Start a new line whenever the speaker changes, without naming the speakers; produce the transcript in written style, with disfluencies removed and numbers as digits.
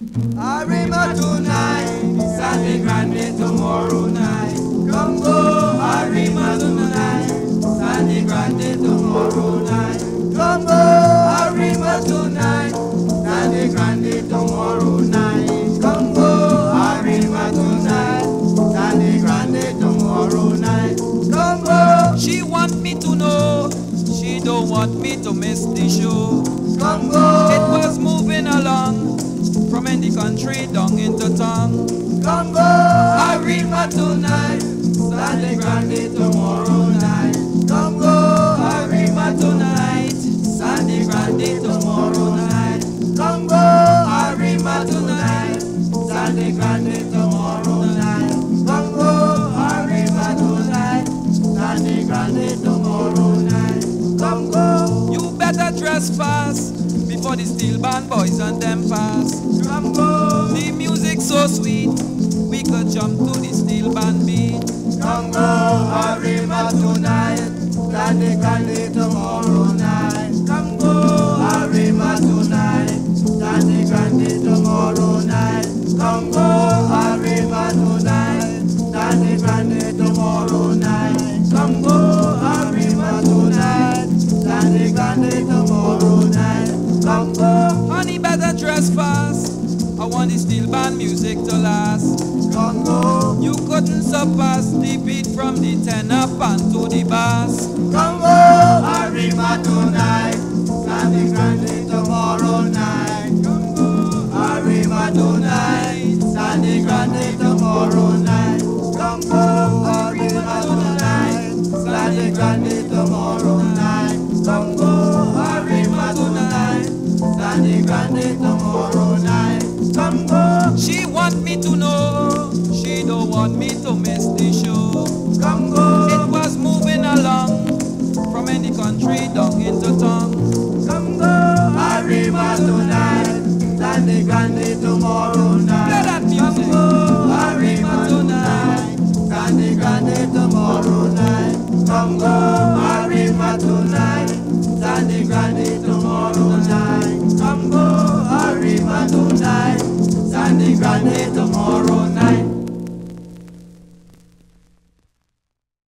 Arima tonight, Sunday Grande tomorrow night. Come go, Arima tonight, Sunday Grande tomorrow night. Come go, Arima tonight, Sunday Grande tomorrow night. Come go, Arima tonight, Sunday Grande tomorrow night. Come go.
She want me to know, she don't want me to miss the show.
Come go.
It was moving along from in the country down into town.
Come go, Arima tonight, Sunday Grande tomorrow night. Come go, Arima tonight, Sunday Grande tomorrow night. Come go, Arima tonight, Sunday Grande tomorrow night. Come go, Arima tonight, Sunday Grande tomorrow night. Come go.
You better dress fast before the steel band boys and them pass.
Come go.
The music so sweet, we could jump to the steel band beat.
Come go, Arima tonight, Sunday Grande tomorrow night. Come go, Arima tonight, Sunday Grande tomorrow night. Come go, Arima tonight, Sunday Grande tomorrow night. Come go, Arima tonight, Sunday Grande tomorrow night. Come go.
Honey, better dress fast, I want the steel band music to last.
Come go.
You couldn't surpass the beat from the tenor pan to the bass.
Come go, Arima tonight, Sunday Grande tomorrow night. Come go, Arima tonight.